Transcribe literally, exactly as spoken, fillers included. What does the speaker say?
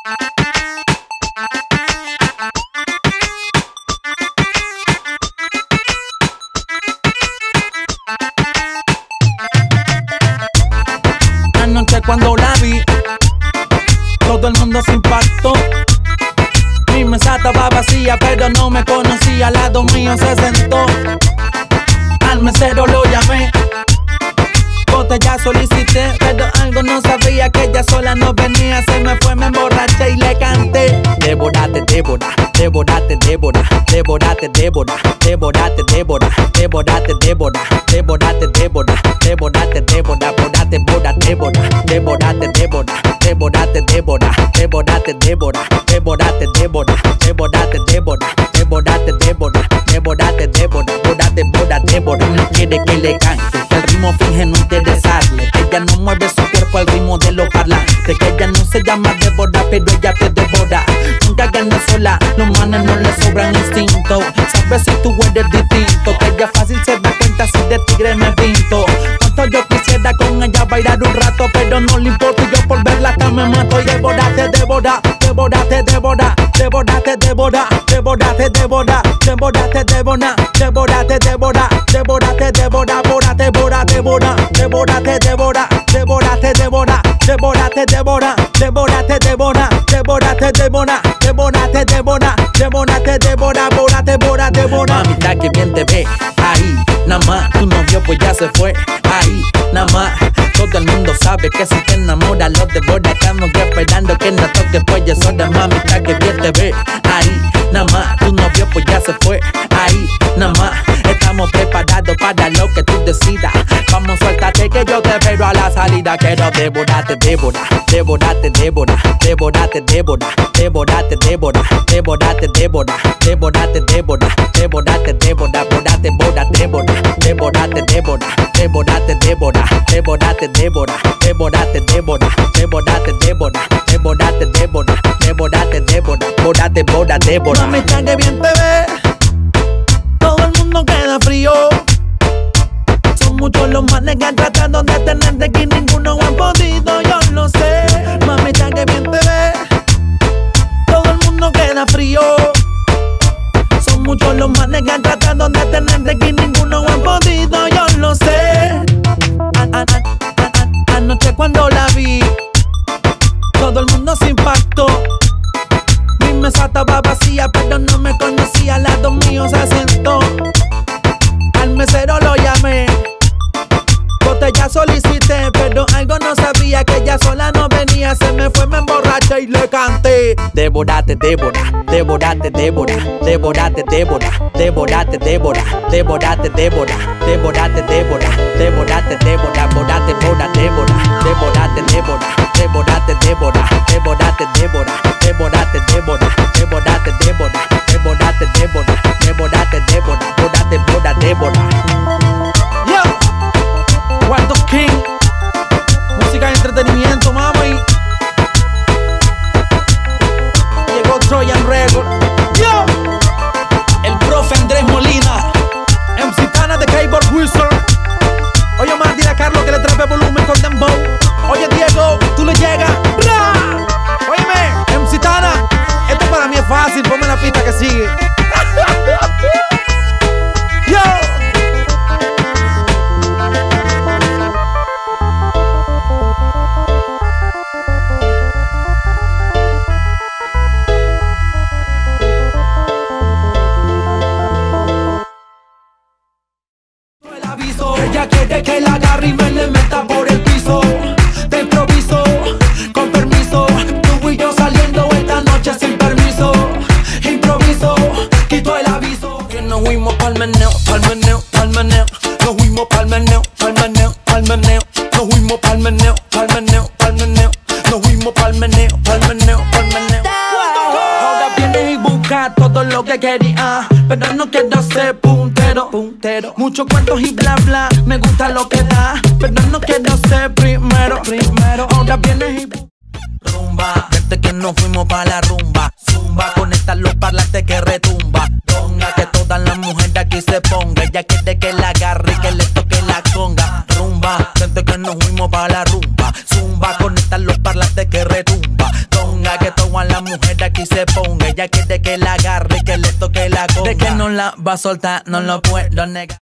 Anoche cuando la vi, todo el mundo se impactó. Mi mesa estaba vacía, pero no me conocía. Al lado mío se sentó. Al mesero lo llamé, botella solicité, pero algo no sabía, que ella sola no venía. Se me fue, me emborraché y le canté. Devorate, devora, devorate, devora, devorate, devora, devorate, devora, devorate, devora, devorate, devora, devorate, devora, devorate, devora, devorate, devora, devorate, devora, devorate, devora, devorate, devora, devorate, devora, devorate, devora, devorate, devora, devorate, devora, devora. No quiere que le cante, que el ritmo finge no interesarle, que ella no mueve su cuerpo al ritmo de los parlantes, que ella no se llama devora, pero ella te devora. Nunca gana sola, los manes no le sobran instinto. Sabes si tú eres distinto, que ella fácil se da cuenta si de tigre me pinto. Cuanto yo quisiera con ella bailar un rato, pero no le importa, y yo por verla hasta me mato. Y devorate, devora, devorate, devora, devorate, devora, devorate, devora, devorate, devora, devorate, devora, devorate, devora, devorate, devora, devora, devorate, devora, devorate, devora, devorate, devora, devorate, devora, devorate, devora, devorate, devora, devorate, devora, devorate, devora, devora. Mamita, que bien te ve, ahí, nada más, tu novio pues ya se fue, ahí, nada más. Todo el mundo sabe que si te enamoras los devora. Estamos esperando que no toque, pues ya es hora. Mamita, que bien te ve, ahí, nada más. Tu novio pues ya se fue, ahí, nada más. Estamos preparados para lo que tú decidas. Vamos, suéltate que yo te espero a la salida. Quiero devorarte, devora, devorate, devora, devorate, devora, devorate, devora, devorate, devora, devorate, devora, devorate, devora, devorate, devora, devora, devorate, devora, devorate, devora, devorate, devora, devorate, devora, devorate, devora, devorate, devora, devorate, devora, devorate, devora, devora. Mamita, que bien te ve, todo el mundo queda frío. Son muchos los manes que han tratado de tenerte, que ninguno ha podido, yo lo sé. Mamita, que bien te ve, todo el mundo queda frío. Son muchos los manes que han tratado de tenerte, que ninguno ha podido, yo lo sé. An an an an anoche cuando la vi, todo el mundo se impactó. Mi mesa estaba vacía, pero no me conocía. Al lado mío se sentó. Al mesero lo llamé, botella solicité, pero algo no sabía, que ella sola no venía. Se me fue, me emborraché y le canté. Devorate, devora, devorate, devora, devorate, devora, devorate, devora, devorate, devora, devorate, devora, devorate, devora, devorate, devora, devora, devorate, devora, devorate, devora, devorate, devora, devorate, devora, devorate, devora, devorate, devora, devorate, devora, devorate, devora, devora. Yo, Waldo King, música y entretenimiento, mami. Llegó Trojan Record. Yo, el profe Andrés Molina, M C Tana de Keyboard Wizard. Oye, Omar, dile a Carlos que le trape volumen con dembow. Oye, Diego, tú le llegas. ¡Bra! Óyeme, M C Tana, esto para mí es fácil, ponme la pista que sigue. Yo. Ella quiere que la agarre y me le meta por el piso. De improviso, con permiso, tú y yo saliendo esta noche sin permiso. Improviso, quito el aviso. Que nos fuimos pa'l meneo, pa'l meneo, pa'l meneo. Nos fuimos pa'l meneo, pa'l meneo, pa'l meneo. Nos fuimos pa'l meneo, pa'l meneo, pa'l meneo. Nos fuimos pa'l meneo, pa'l meneo, pa'l meneo. Ahora vienes y buscas todo lo que quería, pero no quiero ser puntero, puntero. Muchos cuentos y bla bla, me gusta lo que da, pero no quiero ser primero, primero. Ahora vienes y rumba, desde que nos fuimos pa' la rumba. Zumba, conecta los parlantes que retumba. Donga, que todas las mujeres aquí se ponga. Ella quiere que la agarre y que le toque la conga. Rumba, desde que nos fuimos pa' la rumba. Zumba, conecta los parlantes que retumba. Donga, que todas se ponga. Ella quiere que la agarre, que le toque la conga. De que no la va a soltar, no lo puedo negar.